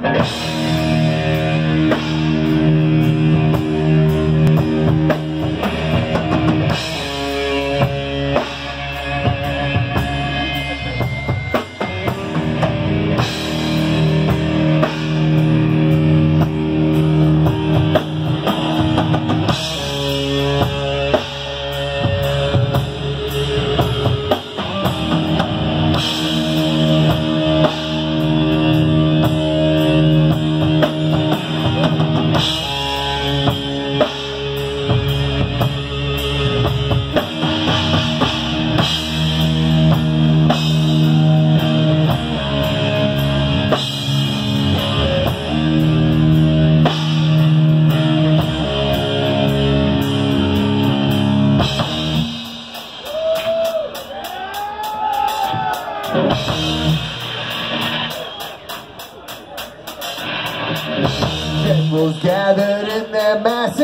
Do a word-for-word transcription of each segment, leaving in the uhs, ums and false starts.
Generals gathered in their masses,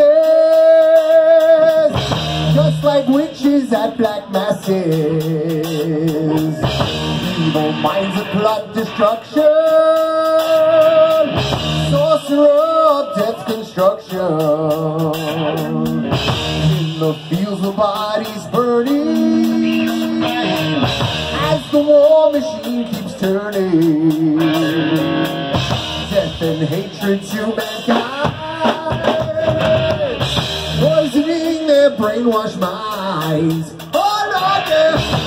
just like witches at black masses. Evil minds that plot destruction, sorcerer of death construction. In the fields where bodies burning, as the war machine keeps turning. Death and hatred to mankind, poisoning their brainwashed minds. Oh Lord, yeah.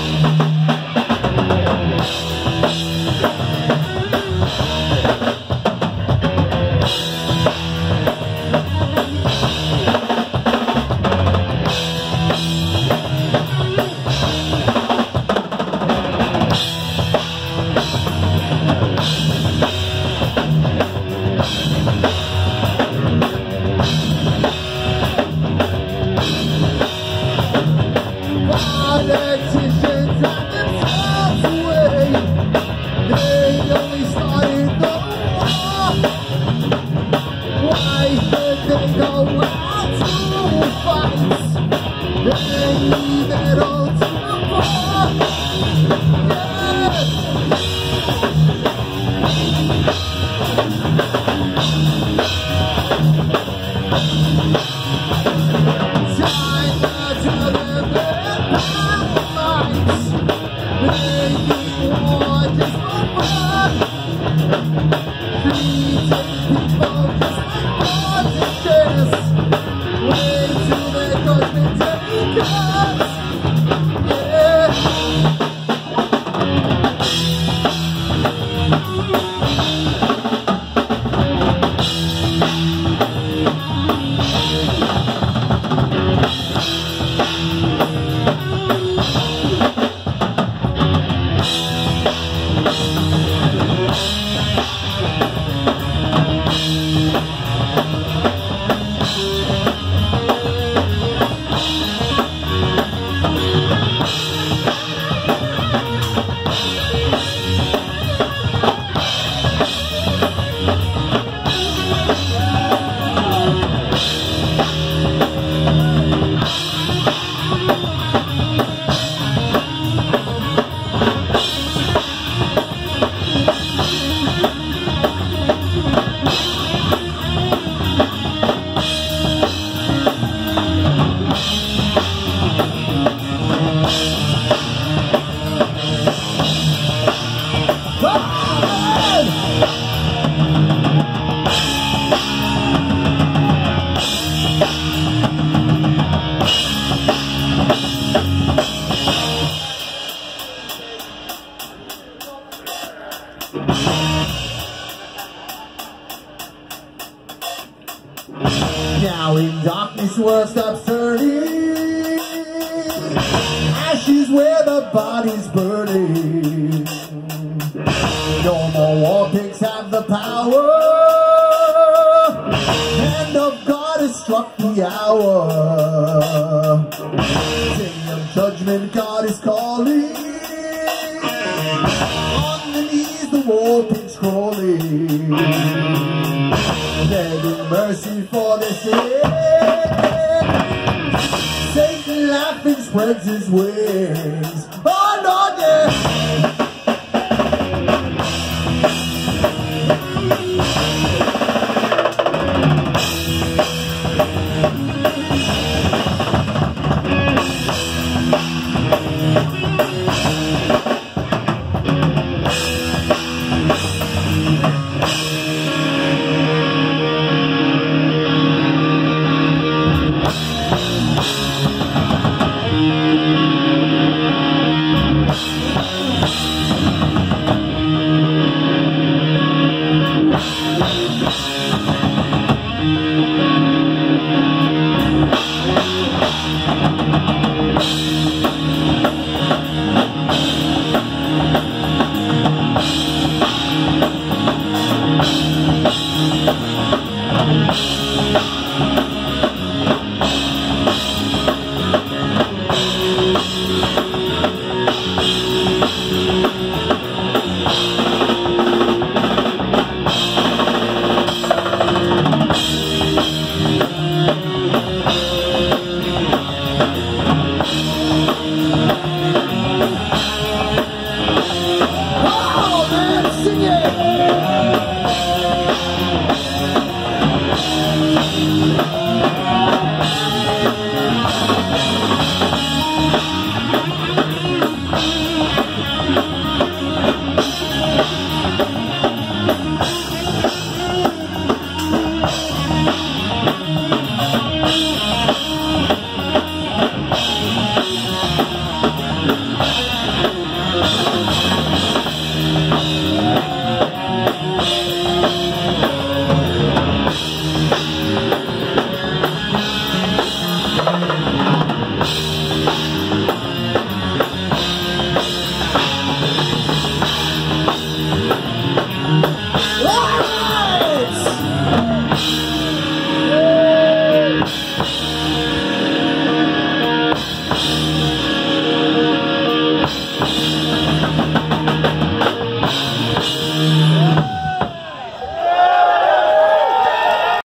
Now in darkness world stops turning, ashes where the body's burning. No more war pigs have the power, hand of God has struck the hour. Day of judgment God is calling, on the knees the war pigs crawling. Begging mercy for their sin, Satan laughing spreads his wings. Oh Lord, yeah. Ah!